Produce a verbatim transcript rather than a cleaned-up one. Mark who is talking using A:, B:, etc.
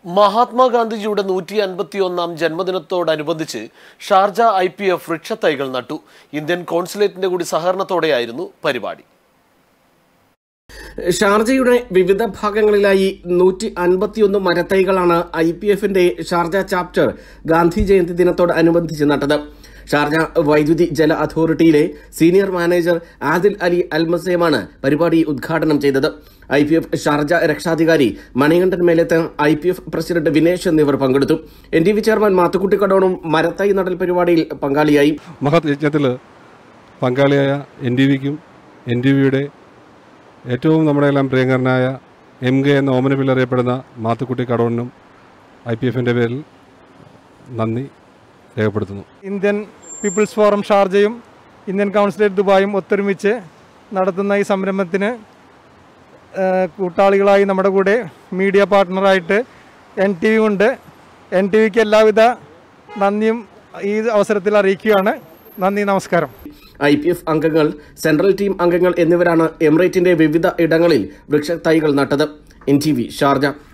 A: മഹാത്മാഗാന്ധിജിയുടെ നൂറ്റി അൻപത്തിയൊന്നാം ജന്മദിനത്തോടനുബന്ധിച്ച് ഷാർജ ഐ പി എഫ് വൃക്ഷത്തൈകൾ നട്ടു. ഇന്ത്യൻ കോൺസുലേറ്റിന്റെ കൂടി സഹകരണത്തോടെയായിരുന്നു പരിപാടി.
B: ഷാർജയുടെ വിവിധ ഭാഗങ്ങളിലായി നൂറ്റി അൻപത്തിയൊന്ന് മരത്തൈകളാണ് ഐ പി എഫിന്റെ ഷാർജ ചാപ്റ്റർ ഗാന്ധി ജയന്തി ദിനത്തോടനുബന്ധിച്ച് നട്ടത്. ഷാർജ വൈദ്യുതി ജല അതോറിറ്റിയിലെ സീനിയർ മാനേജർ ആദിൽ അലി അൽമസേമാണ് പരിപാടി ഉദ്ഘാടനം ചെയ്തത്. ഐ പി എഫ് ഷാർജ രക്ഷാധികാരി Manikandan Melath, I P F president Vinesh എന്നിവർ പങ്കെടുത്തു. N T V chairman Mathukutty കടോണും മരത്തൈ നടൽ പരിപാടിയിൽ പങ്കാളിയായി.
C: മഹത് യജ്ഞത്തിൽ പങ്കാളിയായ എൻ ടി വിക്കും എൻ ടി വിയുടെ ഏറ്റവും നമ്മുടെ എല്ലാം പ്രിയങ്കരനായ എം കെ എന്ന ഓമന അറിയപ്പെടുന്ന മാത്തുക്കുട്ടി കടോണിനും ഐ പി എഫിൻ്റെ പേരിൽ നന്ദി രേഖപ്പെടുത്തുന്നു.
D: ഇന്ത്യൻ പീപ്പിൾസ് ഫോറം ഷാർജയും ഇന്ത്യൻ കൗൺസിലേറ്റ് ദുബായും ഒത്തൊരുമിച്ച് നടത്തുന്ന ഈ സംരംഭത്തിന് കൂട്ടാളികളായി നമ്മുടെ കൂടെ മീഡിയ പാർട്ട്ണറായിട്ട് എൻ ടി വി ഉണ്ട്. എൻ ടി വിക്ക് എല്ലാവിധ നന്ദിയും ഈ അവസരത്തിൽ അറിയിക്കുകയാണ്. നന്ദി, നമസ്കാരം.
B: ഐ പി എഫ് അംഗങ്ങൾ, സെൻട്രൽ ടീം അംഗങ്ങൾ എന്നിവരാണ് എമിറേറ്റിന്റെ വിവിധ ഇടങ്ങളിൽ വൃക്ഷത്തൈകൾ നട്ടത്. N T V Sharjah.